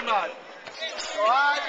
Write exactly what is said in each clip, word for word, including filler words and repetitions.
אחד. אוהד.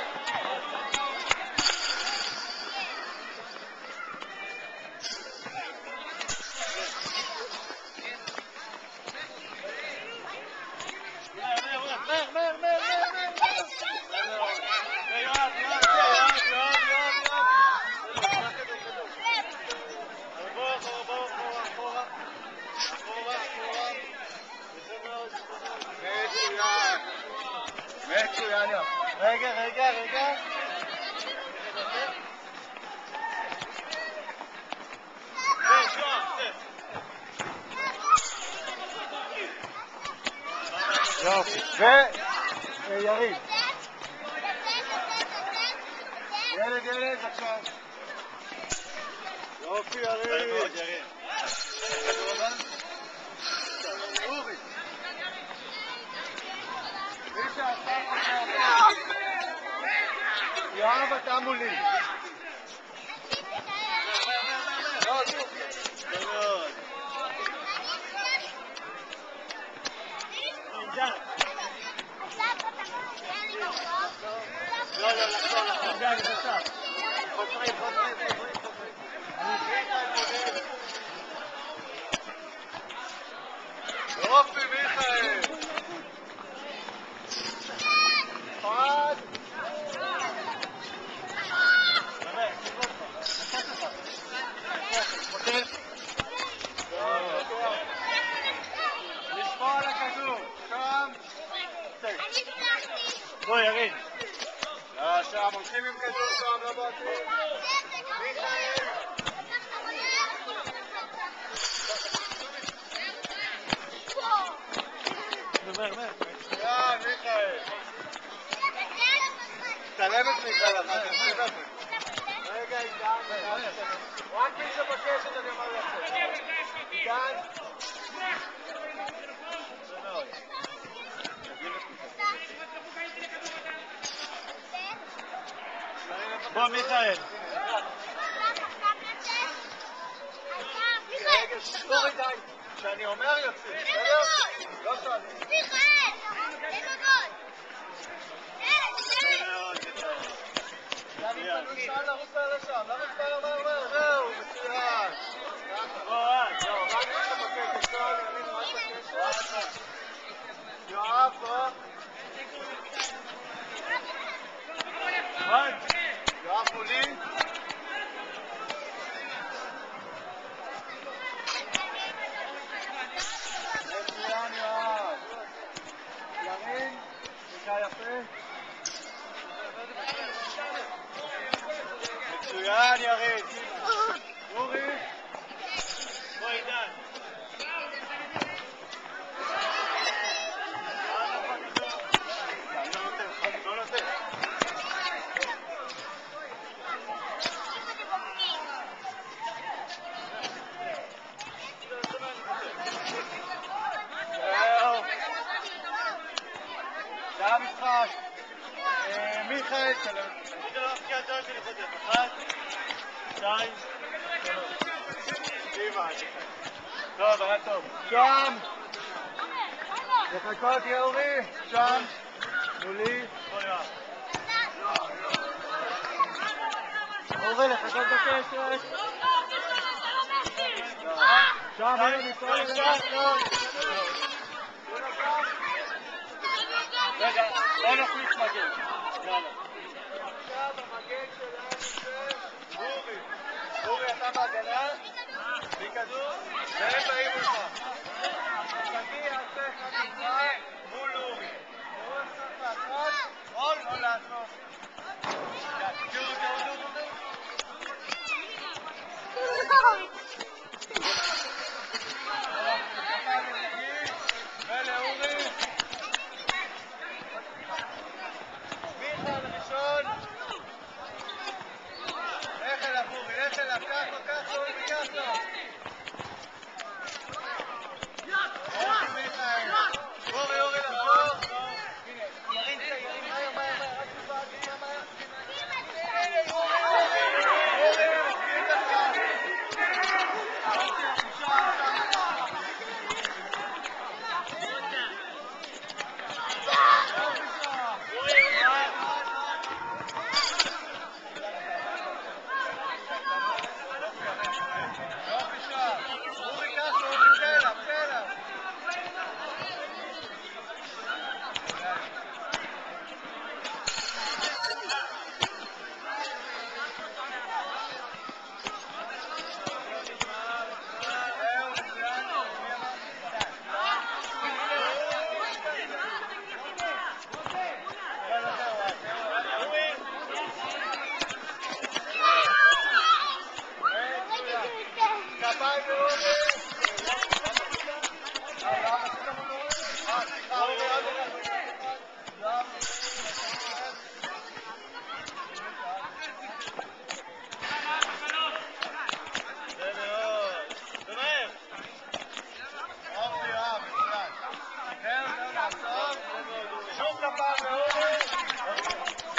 רגע, רגע, רגע. יופי. ויריב. ילד, ילד, עכשיו. יופי, יריב. אורי. מישה, יואב, אתה מולי. לא, לא, לחזור, לחזור. חוזרים, חוזרים, חוזרים. יופי, מיכאל. אחד. לשמור על הכדור. שם. בוא, ירין. לא, שם, הולכים עם כדור שם, לא בועטים. מיכאל. דבר, דבר. יאללה, מיכאל. תצלם את מיכאל, אחר כך. רגע, עידן. רק מי שבקשת אני אומר לצאת. עידן. בוא, מיכאל. רגע, שתור עידן. כשאני אומר יוצא. לא שואלים. מיכאל! אין עוד! דוד פנוי שאל לרוץ פעם לשם. לרוץ פעם, אמר, אמר, זהו, מצוין. בוא, זהו, רק מי שבקשת. שואל, ימין, רק בקשת. יואב, בוא. יואב מולי. מצוין, יואב. ימין, נקרא יפה. מצוין, יריד. אורי. בוא, עידן. זה המשחק. מיכאל, שלום. אני לא מפקיע את זה שלי חוזר. אחד, שתיים, שלוש. טוב, היה טוב. שם. לחכות, יאורי. שם. מולי. אורי, לחכות בקשת. שם, הנה, נפעל. רגע, לא נחליף מגן. יאללה. עכשיו המגן שלנו זה אורי. אורי, אתה בהגנה? בלי כדור? והם באים לך. תביא יעשה חניכה מול אורי. הוא צריך לעשות, או לא לעשות. תראו, תראו, תראו, תראו. ולאורי. מיכאל ראשון. לך אליו אורי, לך אליו, קח לו, קח לו, אורי, קח לו. אורי מיכאל. אורי, אורי, הפעם לאורי.